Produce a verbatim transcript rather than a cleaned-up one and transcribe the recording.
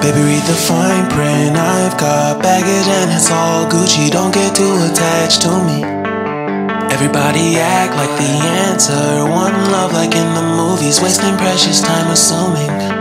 Baby, read the fine print. I've got baggage and it's all Gucci. Don't get too attached to me. Everybody act like the answer. One love like in the movies, wasting precious time assuming